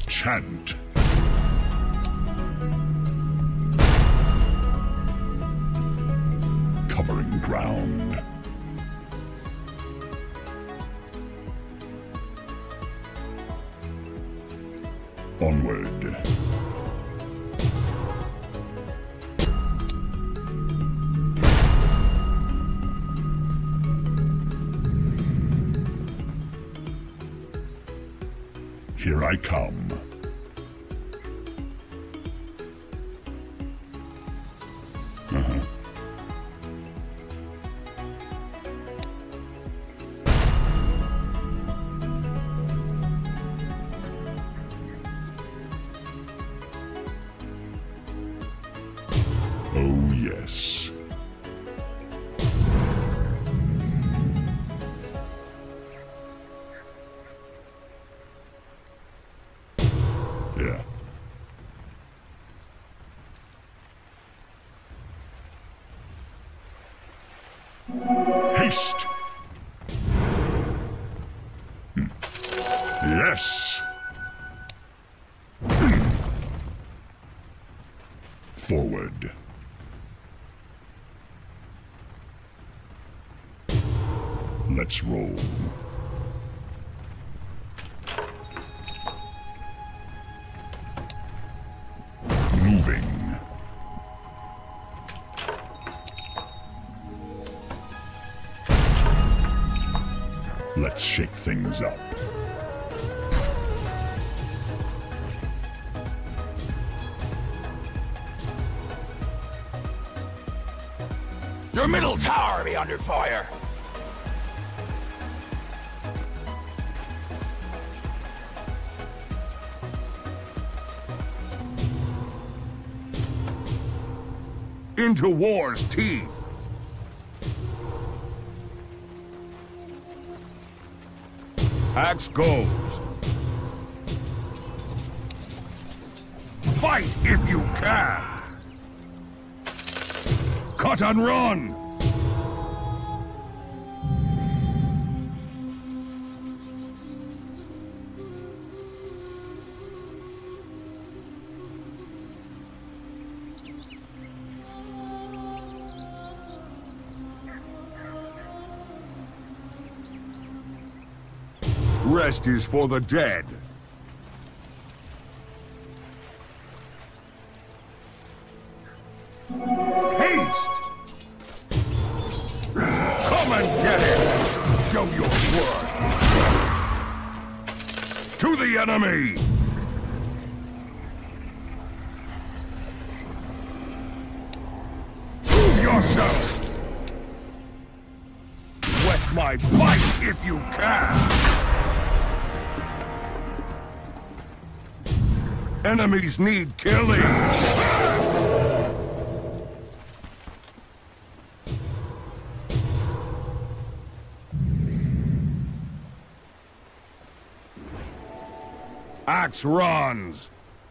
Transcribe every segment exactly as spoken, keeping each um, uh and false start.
Chant. Covering ground. Onward. Here I come. Uh-huh. Oh, yes. Yeah. Haste! Hmm. Yes! Hmm. Forward. Let's roll. Moving. Let's shake things up. Your middle tower be under fire! Into war's teeth! Axe goes. Fight if you can! Cut and run! Rest is for the dead. Haste! Come and get it! Show your worth! To the enemy! Prove yourself! Wet my bite if you can! Enemies need killing! Axe runs!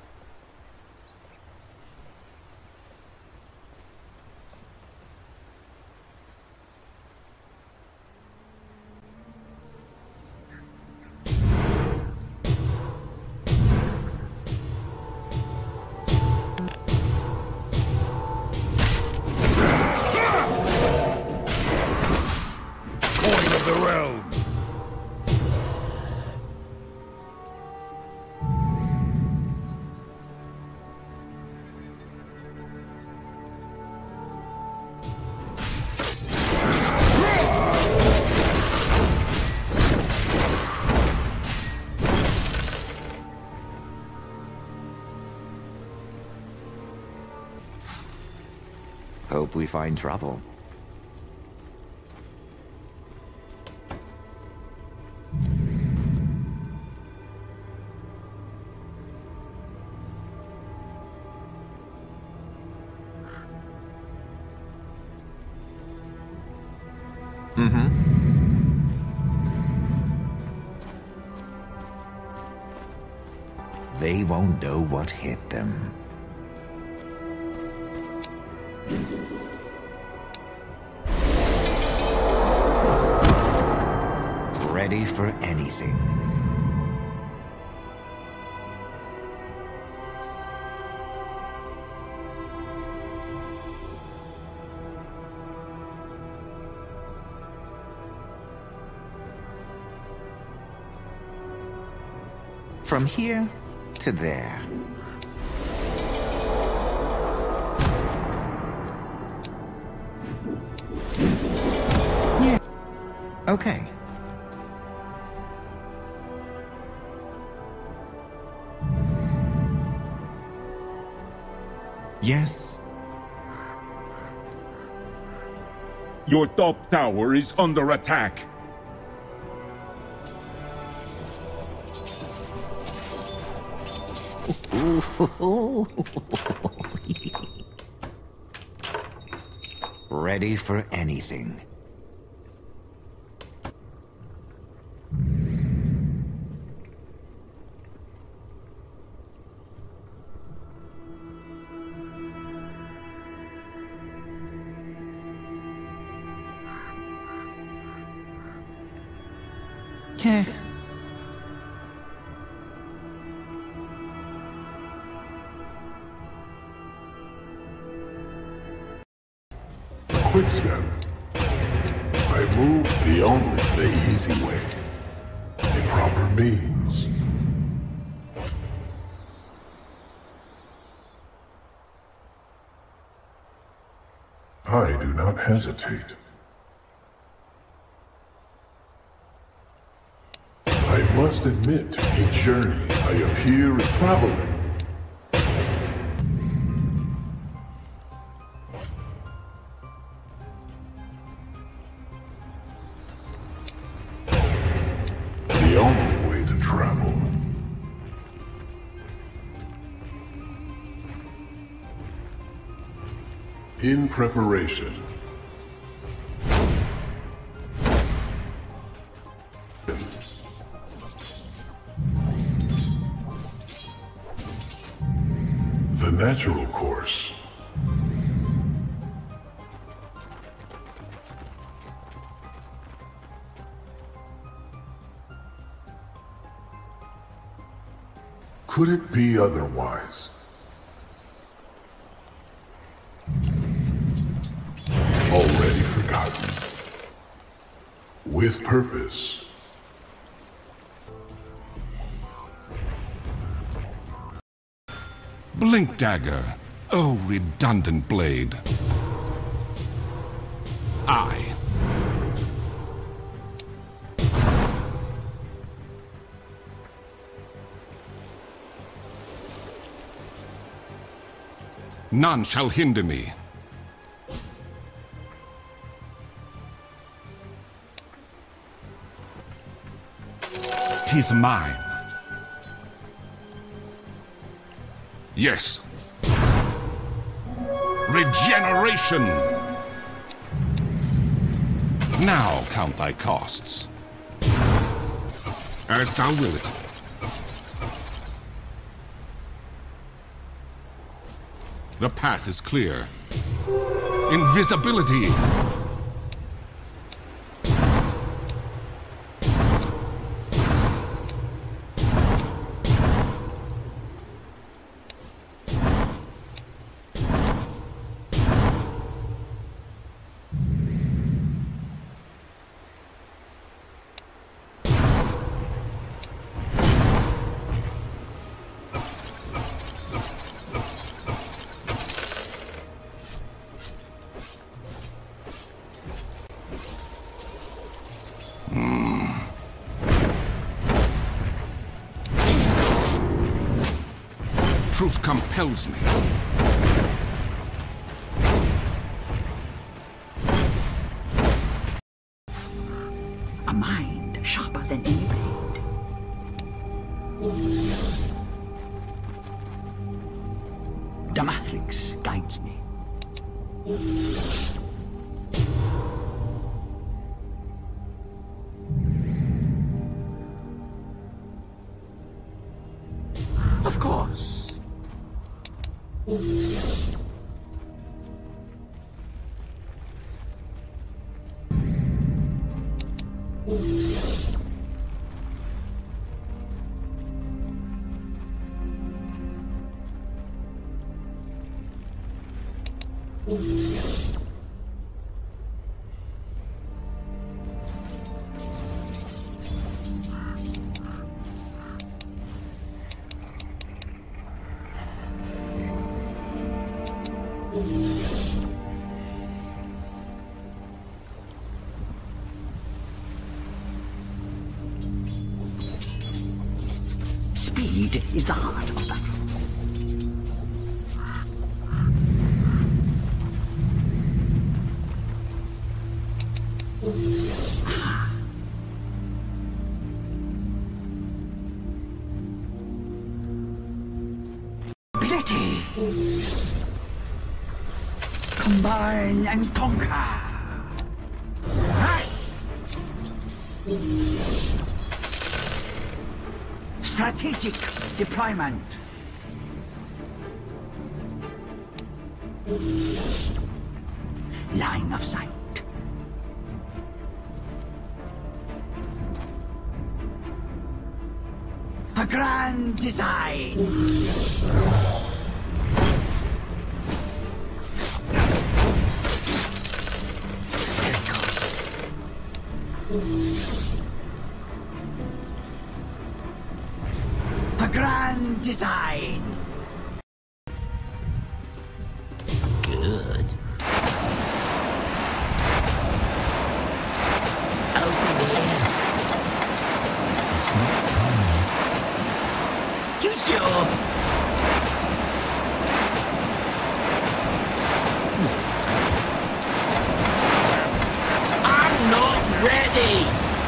Hope we find trouble. Mm-hmm. They won't know what hit them. Ready for anything. From here to there. Yeah. Okay. Yes. Your top tower is under attack. Ready for anything. Yeah. Quick step. I move the only, the easy way. The proper means. I do not hesitate. I must admit, a journey I appear traveling. The only way to travel. In preparation. The natural course. Could it be otherwise? Already forgotten. With purpose. Blink dagger. Oh, redundant blade. I. None shall hinder me. 'Tis mine. Yes. Regeneration! Now count thy costs. As thou wilt. The path is clear. Invisibility! Truth compels me. A mind sharper than any blade. Damatrix guides me. Of course. Speed is the heart of battle. Ability. Combine and conquer. Right. Strategic deployment. Line of sight. A grand design. A grand design. Good. Over there. It's not coming. You sure? I'm not ready.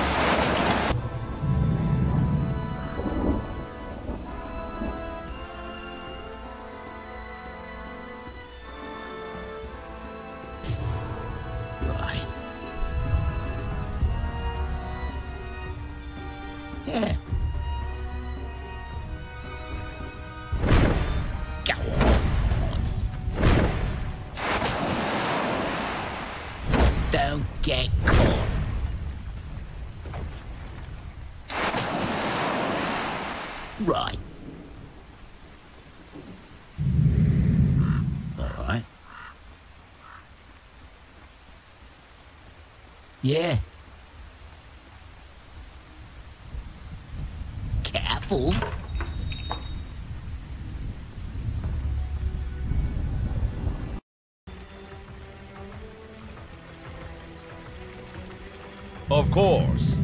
Right. Yeah. Go on. Don't get caught. Right. All right. Yeah. Careful. Of course.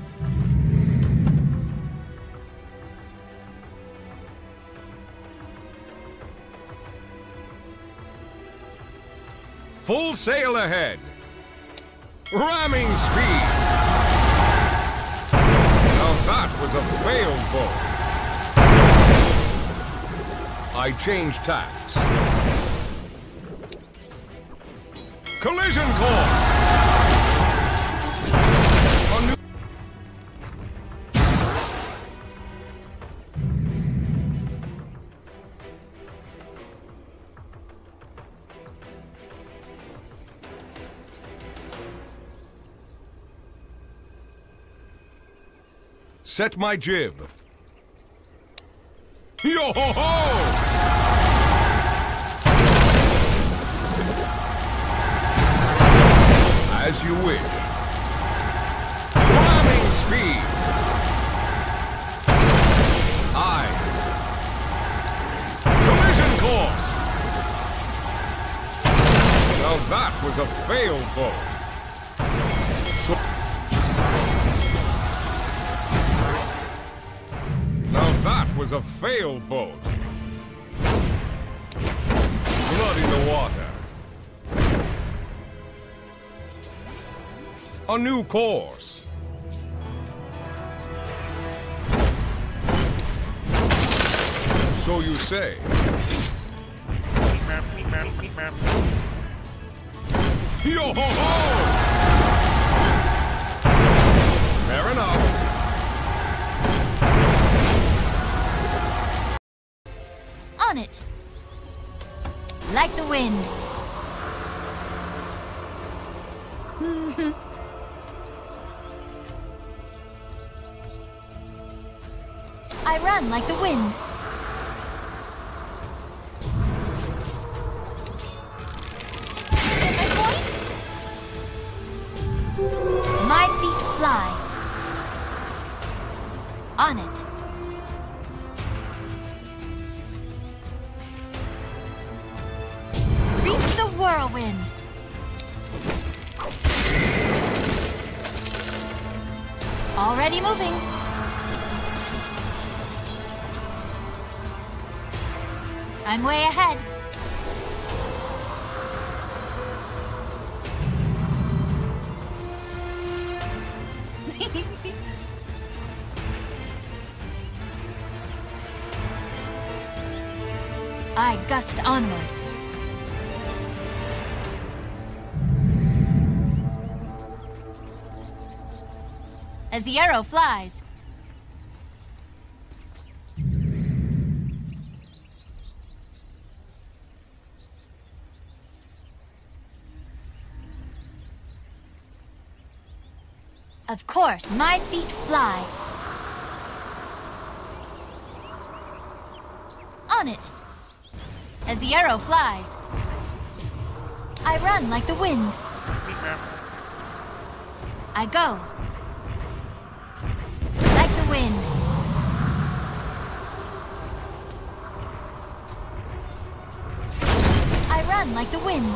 Full sail ahead. Ramming speed. Now that was a failed boat. I changed tacks. Collision course. A new Set my jib. Yo ho ho! As you wish. Ramming speed. Aye. Collision course. Now that was a failed boat. That was a failed boat. Blood in the water. A new course. So you say. Yo ho ho! Fair enough. On it. Like the wind. I run like the wind. Get my point? My feet fly. On it. wind. Already moving. I'm way ahead. I gust onward. As the arrow flies. Of course, my feet fly. On it. As the arrow flies. I run like the wind. I go. Like the wind. I run like the wind.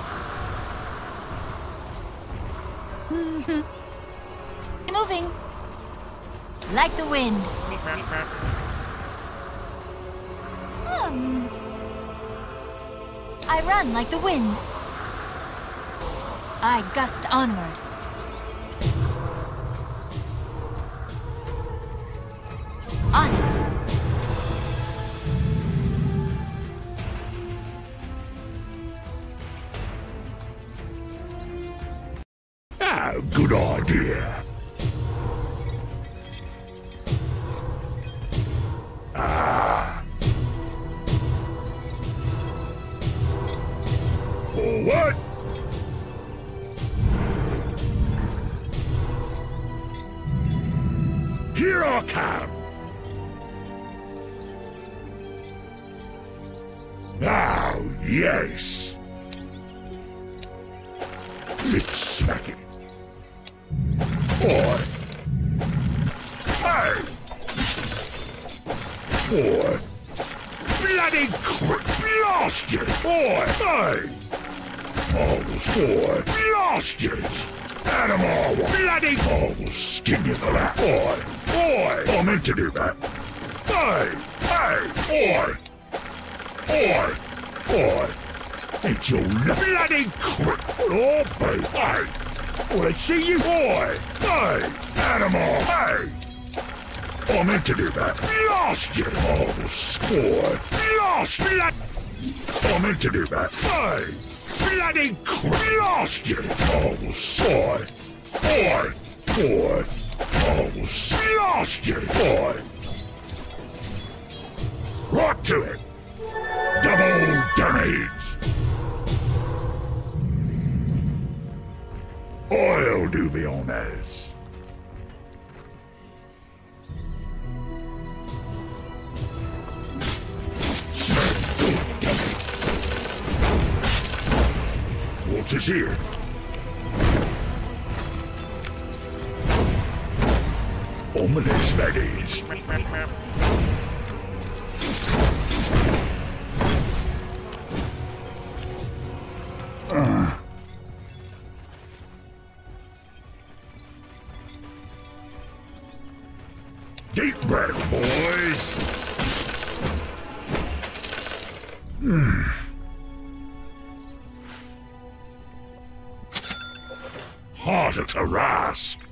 Moving. Like the wind. Hmm. I run like the wind. I gust onward. On it. Ah, good idea. Ah. Forward. Here I come. Oh, yes. Let's smack it. Boy. Hey. Boy. Bloody crap. Blast you. Boy. Hey. Oh, boy. Blast you. Out of my way. Bloody. Oh, we'll skin you for that. Boy. Boy. I meant to do that. Hey. Hey. Boy. Boy. Boy. It's your bloody crap. Oh, baby. Hey. Oh, let's see you. Boy. Hey. Animal. Hey. I meant to do that. Blast you. Oh, boy. Blast. Blood. I meant to do that. Hey. Bloody crap. Blast you. Oh, boy. Boy. Boy. Oh, blast you. Boy. Right to it. Double damage. I'll do the honors. What's this here? Ominous, that is. Uh. Deep breath, boys. Hmm. Hard as a rasp.